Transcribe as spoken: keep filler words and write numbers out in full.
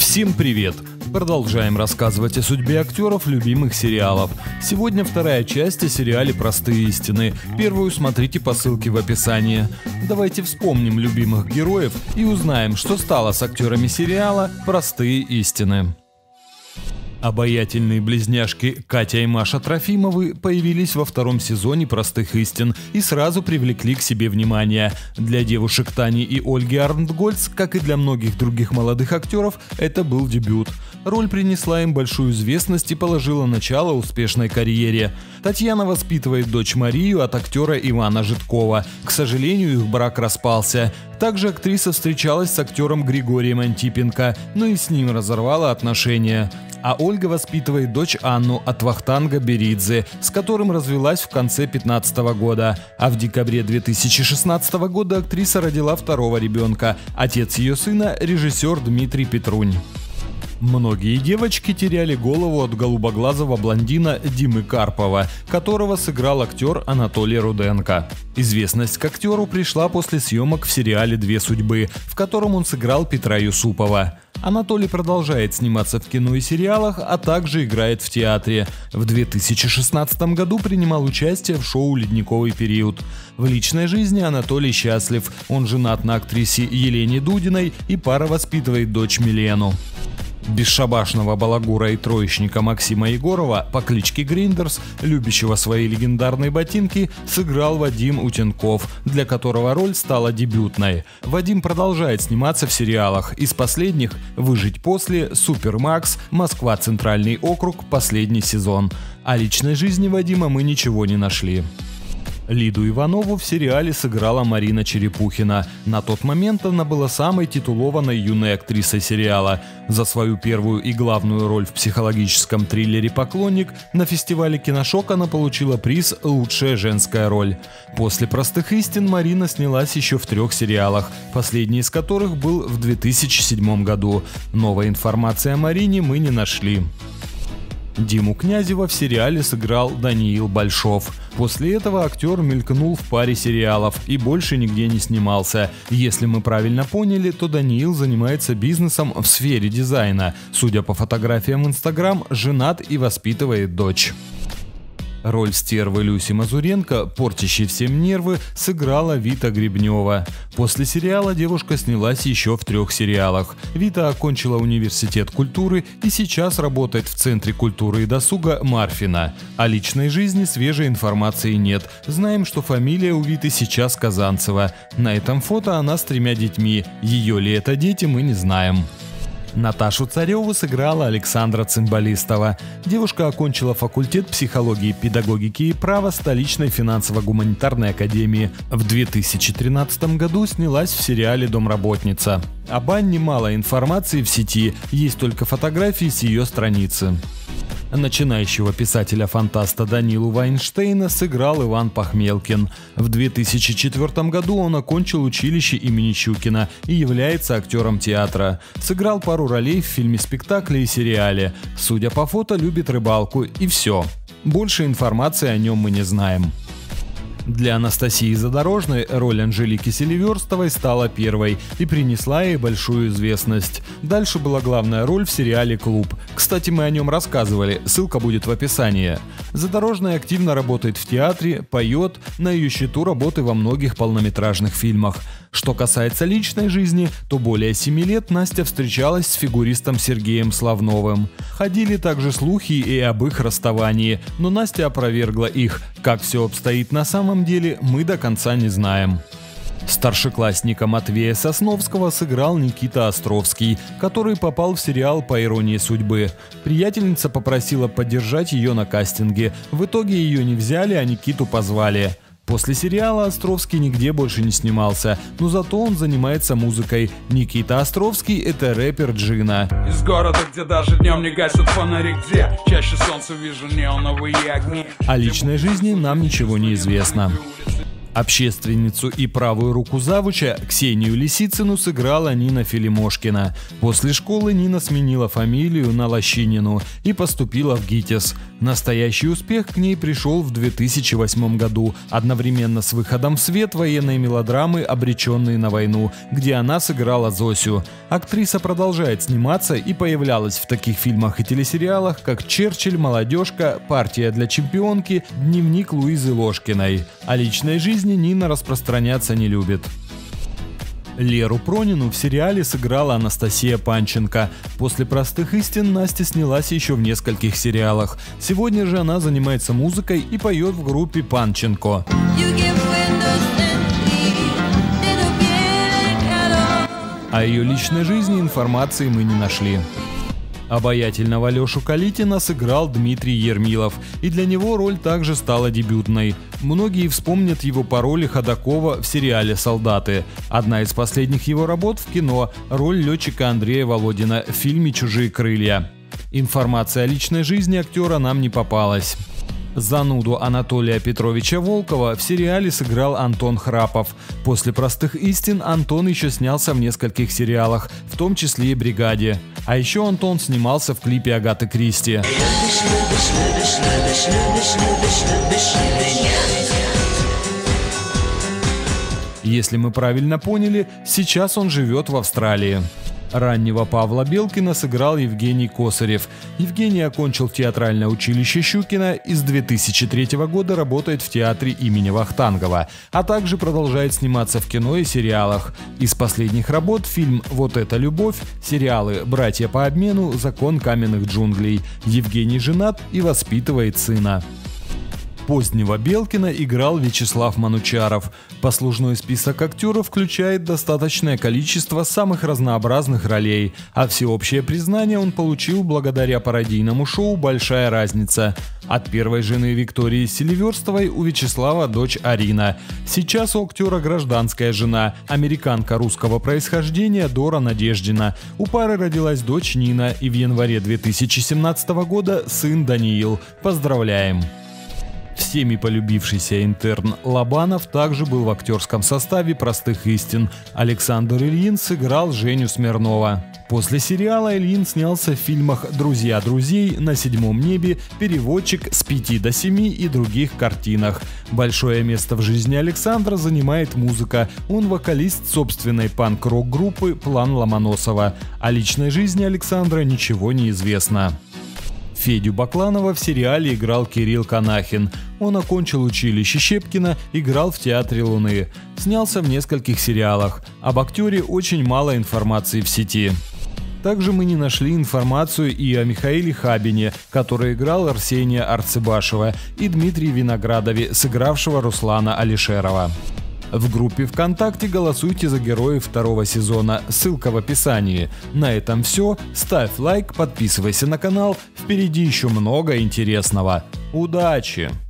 Всем привет! Продолжаем рассказывать о судьбе актеров любимых сериалов. Сегодня вторая часть о сериале «Простые истины». Первую смотрите по ссылке в описании. Давайте вспомним любимых героев и узнаем, что стало с актерами сериала «Простые истины». Обаятельные близняшки Катя и Маша Трофимовы появились во втором сезоне «Простых истин» и сразу привлекли к себе внимание. Для девушек Тани и Ольги Арнтгольц, как и для многих других молодых актеров, это был дебют. Роль принесла им большую известность и положила начало успешной карьере. Татьяна воспитывает дочь Марию от актера Ивана Жидкова. К сожалению, их брак распался. Также актриса встречалась с актером Григорием Антипенко, но и с ним разорвала отношения. А Ольга воспитывает дочь Анну от Вахтанга Беридзе, с которым развелась в конце две тысячи пятнадцатого года. А в декабре две тысячи шестнадцатого года актриса родила второго ребенка. Отец ее сына – режиссер Дмитрий Петрунь. Многие девочки теряли голову от голубоглазого блондина Димы Карпова, которого сыграл актер Анатолий Руденко. Известность к актеру пришла после съемок в сериале «Две судьбы», в котором он сыграл Петра Юсупова. Анатолий продолжает сниматься в кино и сериалах, а также играет в театре. В две тысячи шестнадцатом году принимал участие в шоу «Ледниковый период». В личной жизни Анатолий счастлив. Он женат на актрисе Елене Дудиной и пара воспитывает дочь Милену. Бесшабашного балагура и троечника Максима Егорова по кличке Гриндерс, любящего свои легендарные ботинки, сыграл Вадим Утенков, для которого роль стала дебютной. Вадим продолжает сниматься в сериалах. Из последних «Выжить после», «Супермакс», «Москва. Центральный округ», последний сезон. О личной жизни Вадима мы ничего не нашли. Лиду Иванову в сериале сыграла Марина Черепухина. На тот момент она была самой титулованной юной актрисой сериала. За свою первую и главную роль в психологическом триллере «Поклонник» на фестивале «Киношок» она получила приз «Лучшая женская роль». После «Простых истин» Марина снялась еще в трех сериалах, последний из которых был в две тысячи седьмом году. Новой информации о Марине мы не нашли. Диму Князева в сериале сыграл Даниил Большов. После этого актер мелькнул в паре сериалов и больше нигде не снимался. Если мы правильно поняли, то Даниил занимается бизнесом в сфере дизайна. Судя по фотографиям в Инстаграм, женат и воспитывает дочь. Роль стервы Люси Мазуренко, портящей всем нервы, сыграла Вита Гребнева. После сериала девушка снялась еще в трех сериалах. Вита окончила университет культуры и сейчас работает в Центре культуры и досуга Марфина. О личной жизни свежей информации нет. Знаем, что фамилия у Виты сейчас Казанцева. На этом фото она с тремя детьми. Ее ли это дети, мы не знаем. Наташу Цареву сыграла Александра Цимбалистова. Девушка окончила факультет психологии, педагогики и права столичной финансово-гуманитарной академии. В две тысячи тринадцатом году снялась в сериале «Домработница». Об Анне мало информации в сети, есть только фотографии с ее страницы. Начинающего писателя-фантаста Данилу Вайнштейна сыграл Иван Пахмелкин. В две тысячи четвёртом году он окончил училище имени Щукина и является актером театра. Сыграл пару ролей в фильме-спектакле и сериале. Судя по фото, любит рыбалку, и все. Больше информации о нем мы не знаем. Для Анастасии Задорожной роль Анжелики Селиверстовой стала первой и принесла ей большую известность. Дальше была главная роль в сериале «Клуб». Кстати, мы о нем рассказывали, ссылка будет в описании. Задорожная активно работает в театре, поет, на ее счету работы во многих полнометражных фильмах. Что касается личной жизни, то более семи лет Настя встречалась с фигуристом Сергеем Славновым. Ходили также слухи и об их расставании, но Настя опровергла их. Как все обстоит на самом деле, мы до конца не знаем. Старшеклассника Матвея Сосновского сыграл Никита Островский, который попал в сериал «По иронии судьбы». Приятельница попросила поддержать ее на кастинге. В итоге ее не взяли, а Никиту позвали. После сериала Островский нигде больше не снимался, но зато он занимается музыкой. Никита Островский – это рэпер Джина. Из города, где даже днем не гасят фонари, где чаще солнца вижу неоновые огни. О личной жизни нам ничего не известно. Общественницу и правую руку завуча Ксению Лисицыну сыграла Нина Филимошкина. После школы Нина сменила фамилию на Лощинину и поступила в ГИТИС. Настоящий успех к ней пришел в две тысячи восьмом году, одновременно с выходом в свет военной мелодрамы «Обреченные на войну», где она сыграла Зосю. Актриса продолжает сниматься и появлялась в таких фильмах и телесериалах, как «Черчилль», «Молодежка», «Партия для чемпионки», «Дневник Луизы Ложкиной». О личной жизни Нина распространяться не любит. Леру Пронину в сериале сыграла Анастасия Панченко. После «Простых истин» Настя снялась еще в нескольких сериалах. Сегодня же она занимается музыкой и поет в группе Панченко. О ее личной жизни информации мы не нашли. Обаятельного Лешу Калитина сыграл Дмитрий Ермилов, и для него роль также стала дебютной. Многие вспомнят его по роли Ходакова в сериале «Солдаты». Одна из последних его работ в кино – роль летчика Андрея Володина в фильме «Чужие крылья». Информация о личной жизни актера нам не попалась. Зануду Анатолия Петровича Волкова в сериале сыграл Антон Храпов. После «Простых истин» Антон еще снялся в нескольких сериалах, в том числе и «Бригаде». А еще Антон снимался в клипе Агаты Кристи. Если мы правильно поняли, сейчас он живет в Австралии. Раннего Павла Белкина сыграл Евгений Косарев. Евгений окончил театральное училище Щукина и с две тысячи третьего года работает в театре имени Вахтангова, а также продолжает сниматься в кино и сериалах. Из последних работ фильм «Вот это любовь», сериалы «Братья по обмену», «Закон каменных джунглей». Евгений женат и воспитывает сына. Позднего Белкина играл Вячеслав Манучаров. Послужной список актеров включает достаточное количество самых разнообразных ролей, а всеобщее признание он получил благодаря пародийному шоу «Большая разница». От первой жены Виктории Селиверстовой у Вячеслава дочь Арина. Сейчас у актера гражданская жена, американка русского происхождения Дора Надеждина. У пары родилась дочь Нина и в январе две тысячи семнадцатого года сын Даниил. Поздравляем! Всеми полюбившийся интерн Лобанов также был в актерском составе «Простых истин». Александр Ильин сыграл Женю Смирнова. После сериала Ильин снялся в фильмах «Друзья друзей», «На седьмом небе», «Переводчик», «С пяти до семи» и других картинах. Большое место в жизни Александра занимает музыка. Он вокалист собственной панк-рок группы «План Ломоносова». О личной жизни Александра ничего не известно. Федю Бакланова в сериале играл Кирилл Канахин. Он окончил училище Щепкина, играл в Театре Луны. Снялся в нескольких сериалах. Об актере очень мало информации в сети. Также мы не нашли информацию и о Михаиле Хабине, который играл Арсения Арцебашева, и Дмитрии Виноградове, сыгравшего Руслана Алишерова. В группе ВКонтакте голосуйте за героев второго сезона, ссылка в описании. На этом все, ставь лайк, подписывайся на канал, впереди еще много интересного. Удачи!